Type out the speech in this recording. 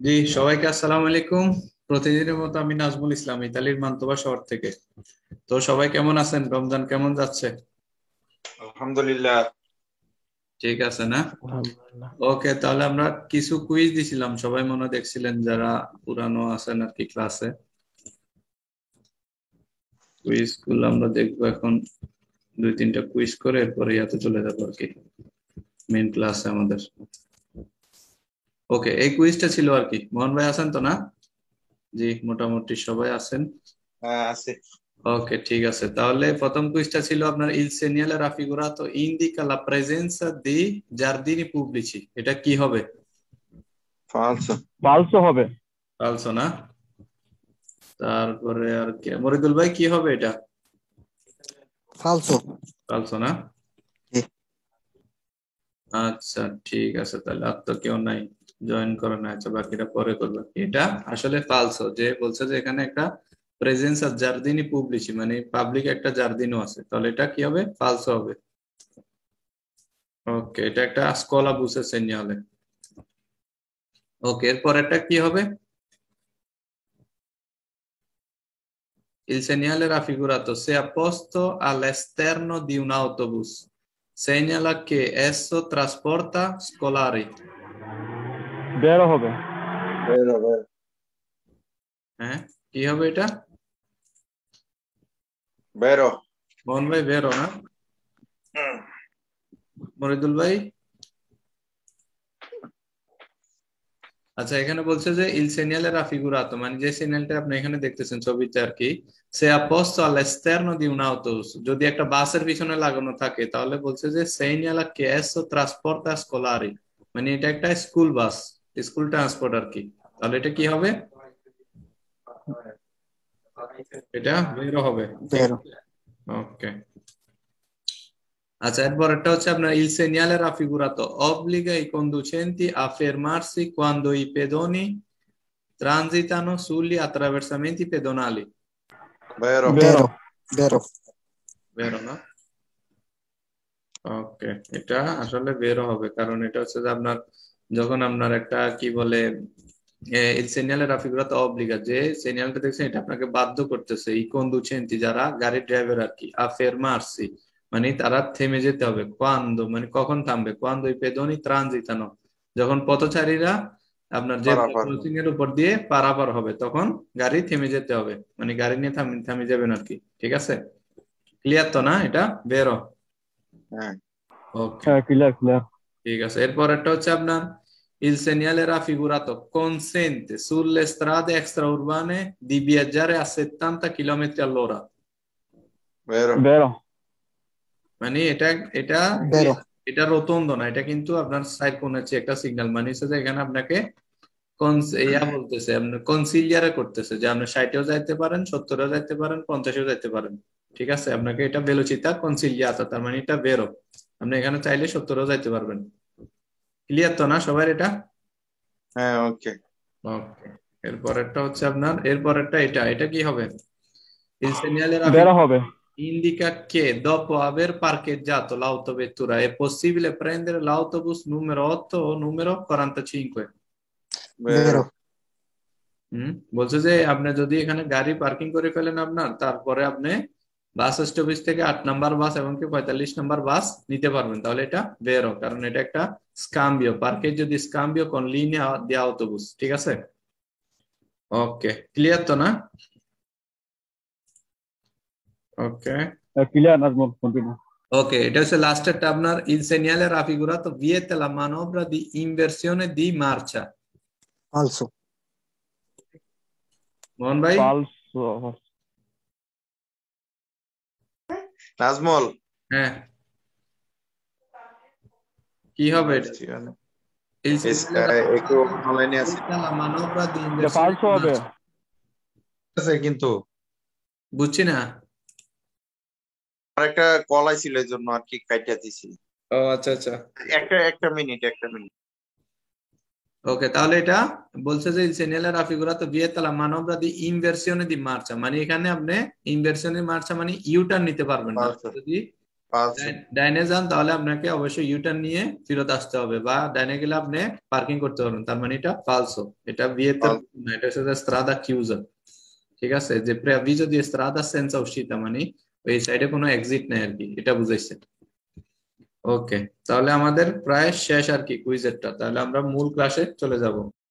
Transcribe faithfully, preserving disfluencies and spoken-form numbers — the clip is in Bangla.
জি, সবাইকে আসসালামু আলাইকুম। প্রতিদিনের মতো আমি নাজমুল ইসলাম, ইতালির মান্তোবা শহর থেকে। তো সবাই কেমন আছেন? রমজান কেমন যাচ্ছে? আলহামদুলিল্লাহ। ঠিক আছে না? আলহামদুলিল্লাহ। ওকে, তাহলে আমরা কিছু কুইজ দিছিলাম, সবাই মনে হয় দেখছিলেন যারা পুরানো আছেন আর কি ক্লাসে। কুইজ গুলো আমরা দেখবো এখন। দুই তিনটা কুইজ করে এরপরে ইয়াতে চলে যাবো আর কি, মেইন ক্লাসে আমাদের। ওকে, এই কুইজটা ছিল আর কি। মোহন ভাই আছেন তো না? জি, মোটামুটি সবাই আছেন। হ্যাঁ, আছে। ওকে, ঠিক আছে। তাহলে প্রথম কুইজটা ছিল আপনার, ইল segnale raffigurato indica la presenza di giardini pubblici। এটা কি হবে? ফালসো। ফালসো হবে। ফালসো না? তারপরে আর কি, মরিদুল ভাই কি হবে এটা? ফালসো। ফালসো না? জি। আচ্ছা, ঠিক আছে। তাহলে আর তো কেউ নাই, জয়েন করে না। আচ্ছা, বাকিটা পরে করবে। এটা আসলে ফালসো, যে বলছে যে এখানে একটা প্রেজেন্স আর জার্দিনি পুবলিচি, মানে পাবলিক একটা জার্দিনও আছে, তাহলে এটা কি হবে? ফালসো হবে। ওকে, এটা একটা স্কলা বুসে সেনিয়ালে। ওকে, এরপর একটা কি হবে? Il segnale raffigurato, se apposto all'esterno di un autobus, segnala che esso trasporta scolari। বেরো হবে। বেরো বেরো। হ্যাঁ, কি হবে এটা? বেরো। মোহন ভাই বেরো না? হুম। মরিদুল ভাই? আচ্ছা, এখানে বলছে যে ইল segnale raffigurato, মানে যে সিগন্যালটা আপনি এখানে দেখতেছেন ছবিতে আর কি, সে apposto all'esterno di un autobus, যদি একটা বাসের পিছনে লাগানো থাকে তাহলে বলছে যে segnala che esso trasporta scolari, মানে এটা একটা স্কুল বাস, স্কুল ট্রান্সপোর্ট আর কি। তাহলে এটা কি হবে? এটা বেরো হবে। ঠিক বেরো। আছে, ওকে। আচ্ছা, এরপর একটা হচ্ছে আপনার, il segnale raffigurato obbliga i conducenti a fermarsi quando i pedoni transitano sugli attraversamenti pedonali। বেরো। বেরো। বেরো। বেরো। বেরো না? ওকে, এটা আসলে বেরো হবে, কারণ এটা হচ্ছে যে আপনার, যখন আপনার একটা কি বলে, এই সিগন্যালের রাফিগুরাতো অব্লিগা, যে সিগন্যালটা দেখছেন এটা আপনাকে বাধ্য করতেছে ই কন্ডুচেন্তি, যারা গাড়ির ড্রাইভার আর কি, আ ফেরমার্সি, মানে তারা থেমে যেতে হবে। কোয়ান্দো মানে কখন থামবে, কোয়ান্দো ই পেদোনি ট্রানজিতানো, যখন পথচারীরা আপনার জেব্রা পারাপার। ক্রসিং এর উপর দিয়ে পারাপার হবে তখন গাড়ি থেমে যেতে হবে, মানে গাড়ি নিয়ে থামি থামিয়ে যাবেন আর কি। ঠিক আছে, ক্লিয়ার তো না? এটা বেরো। হ্যাঁ। ওকে, হ্যাঁ, ক্লিয়ার ক্লিয়ার। ঠিক আছে। এরপর একটা হচ্ছে আপনার, il segnale raffigurato consente sulle strade extraurbane di viaggiare a settanta chilometri all'ora। বেরো। বেরো। মানে এটা এটা বেরো। এটা রোতন্ড না, এটা কিন্তু আপনার সাইড কোন হচ্ছে একটা সিগন্যাল, মানে হচ্ছে যে এখানে আপনাকে কনস- ইয়া বলতেছে, আপনার কনসিলিয়ারে করতেছে যে আপনি ষাটেও যাইতে পারেন, সত্তরেও যাইতে পারেন, পঞ্চাশেও যাইতে পারেন। ঠিক আছে, আপনাকে এটা বেলোচিতা কনসিলিয়াতা, তার মানে এটা বেরো। আপনি এখানে চাইলে সত্তরেও যাইতে পারবেন। ক্লিয়ার তো না সবার এটা? হ্যাঁ, ওকে। ওকে, এরপরেরটা হচ্ছে আপনার, এরপরেরটা এটা এটা কি হবে? Il segnale বেরো হবে। raffigurato indica che dopo aver parcheggiato l'autovettura è possibile prendere l'autobus numero otto o numero quarantacinque। বেরো। বেরো। হুম, বলছে যে আপনি যদি এখানে গাড়ি পার্কিং করে ফেলেন আপনার, তারপরে আপনি বাস স্টপেজ থেকে আট নাম্বার বাস এবং কি পঁয়তাল্লিশ নাম্বার বাস নিতে পারবেন, তাহলে এটা বেরো, কারণ এটা একটা স্কাম্বিও পার্কেজ, যদি স্কাম্বিও কোন লিনিয়া দি autobus। ঠিক আছে, ওকে, ক্লিয়ার তো না? ওকে, হ্যাঁ, ক্লিয়ার নাজমুল, কন্টিনিউ। ok, এটা হচ্ছে লাস্টেরটা আপনার, il segnale raffigurato vieta la manovra di inversione di marcia। ফালসো। মোহন ভাই? ফালসো। নাজমল। হ্যাঁ, কি হবে এটা? ঠিক আছে। il এস- segnale আহ, একটু raffigurato অনলাইনে আছে। vieta la manovra di এটা inversione ফালসো di হবে। marcia। আছে কিন্তু বুঝছি না। আর একটা কল আইছিল এর জন্য আর কি কাইটা দিছি। ও আচ্ছা আচ্ছা, একটা একটা মিনিট একটা মিনিট। ওকে, তাহলে এটা বলছে যে il segnale raffigurato vieta la manovra di inversione di marcia, মানে এখানে আপনি ইনভার্সনে মার্চা মানে ইউ টার্ন নিতে পারবেন না, ফালসো। যদি falso, ডাই- ডাইনে যান তাহলে আপনাকে অবশ্যই ইউটার্ন নিয়ে ফেরত আসতে হবে, বা ডাইনে গেলে আপনি পার্কিং করতে পারবেন, তার মানে এটা ফালসো। এটা vietto falso, না, এটা হচ্ছে strada chiusa। ঠিক আছে, যে preavviso di strada senza uscita মানে ওই সাইডে কোনো এক্সিট নাই আর কি, এটা বুঝাইছে। ওকে, তাহলে আমাদের প্রায় শেষ আর কি কুইজেরটা, তাহলে আমরা মূল ক্লাসে চলে যাব।